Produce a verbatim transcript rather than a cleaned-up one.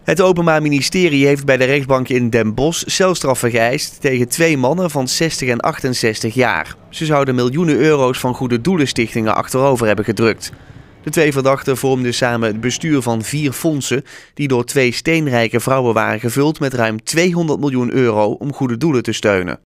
Het Openbaar Ministerie heeft bij de rechtbank in Den Bosch celstraffen geëist tegen twee mannen van zestig en achtenzestig jaar. Ze zouden miljoenen euro's van goede doelenstichtingen achterover hebben gedrukt. De twee verdachten vormden samen het bestuur van vier fondsen die door twee steenrijke vrouwen waren gevuld met ruim tweehonderd miljoen euro om goede doelen te steunen.